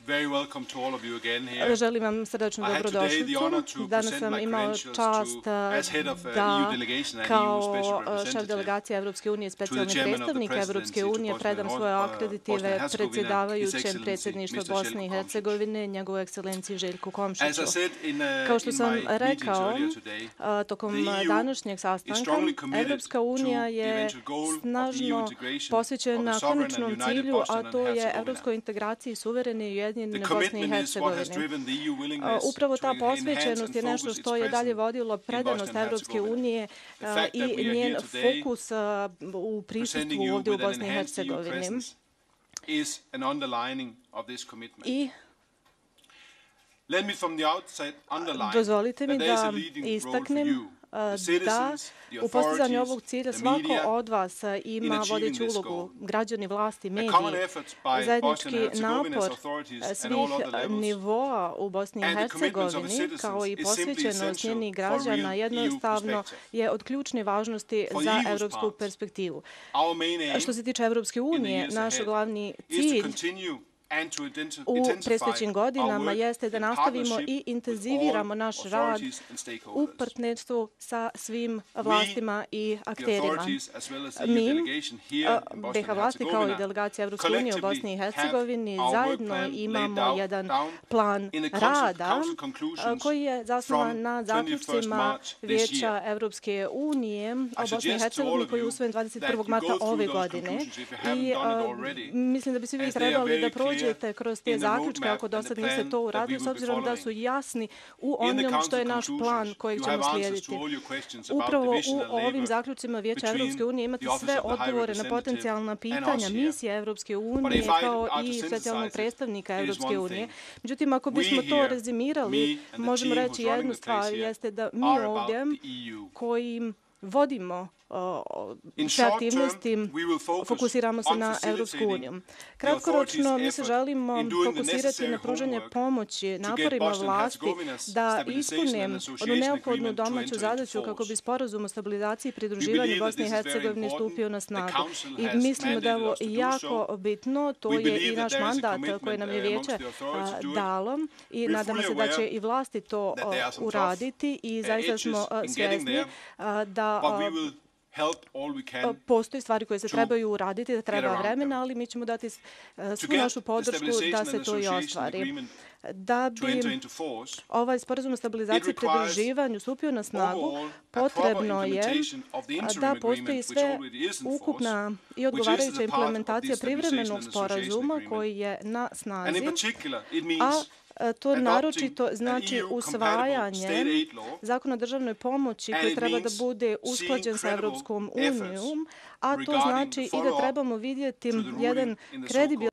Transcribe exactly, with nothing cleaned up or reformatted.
Želim vam srdečnu dobrodošlicu. Danas sam imao čast da kao šef delegacije Evropske unije, specijalni predstavnik Evropske unije, predam svoje akreditive predsjedavajućem predsjedništva Bosne i Hercegovine, njegovoj ekscelenciji Željku Komšiću. Kao što sam rekao tokom današnjeg sastanka, Evropska unija je snažno posvećena konačnom cilju, a to je evropskoj integraciji suverene i ujedinjene Bosne i Hercegovine. Upravo ta posvećenost je nešto što je dalje vodilo predanost Evropske unije i njen fokus u prisustvu ovdje u Bosni i Hercegovini. I dozvolite mi da istaknem da u postizanju ovog cilja svako od vas ima vodeću ulogu, građani, vlasti, mediji, zajednički napor svih nivoa u Bosni i Hercegovini, kao i posvećenost njenih građana, jednostavno je od ključne važnosti za evropsku perspektivu. Što se tiče Evropske unije, naš glavni cilj u predstojećim godinama jeste da nastavimo i intenziviramo naš rad u partnerstvu sa svim vlastima i akterima. Mi, B H vlasti kao i delegacija Evropske unije u Bosni i Hercegovini, zajedno imamo jedan plan rada koji je zasnovan na zaključcima Vijeća Evropske unije o Bosni i Hercegovini koji je usvojen dvadeset prvog marta ove godine. I mislim da bi svi vi trebali da prođete kroz te zaključke, ako do sad niste to uradili, s obzirom da su jasni u onom što je naš plan kojeg ćemo slijediti. Upravo u ovim zaključcima Vijeća Evropske unije imate sve odgovore na potencijalna pitanja misije Evropske unije kao i specijalnog predstavnika Evropske unije. Međutim, ako bismo to rezimirali, možemo reći jednu stvar, jeste da mi ovdje koji vodimo te aktivnosti, fokusiramo se na Evropsku uniju. Kratkoročno, mi se želimo fokusirati na pružanje pomoći naporima vlasti da ispune onu neophodnu domaću zadaću kako bi sporazum o stabilizaciji i pridruživanju Bosne i Hercegovine stupio na snagu. I mislimo da je ovo jako bitno, to je i naš mandat koji nam je Vijeće dalo i nadamo se da će i vlasti to uraditi i zaista smo svjesni da postoji stvari koje se trebaju uraditi, da treba vremena, ali mi ćemo dati svu našu podršku da se to i ostvari. Da bi ovaj sporazum o stabilizaciji i pridruživanju stupio na snagu, potrebno je da postoji sve ukupna i odgovarajuća implementacija privremenog sporazuma koji je na snazi, a to naročito znači usvajanje zakona o državnoj pomoći koji treba da bude usklađen sa Evropskom unijom, a to znači i da trebamo vidjeti jedan kredibilan